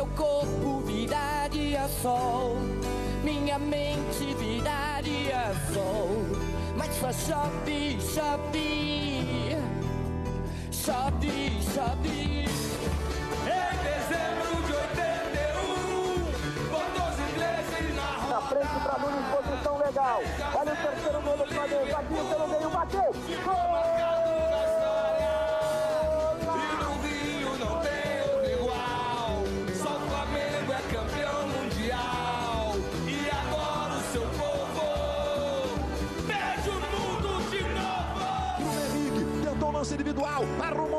corpo viraria sol, minha mente viraria sol, mas só chove, chove, chove, chove. Em dezembro de 81, botou os ingleses na roda. Na frente pra Nunes, posição legal. Olha o terceiro gol do Flamengo, aqui pelo meio, bateu. Gol! Lance individual, arrumou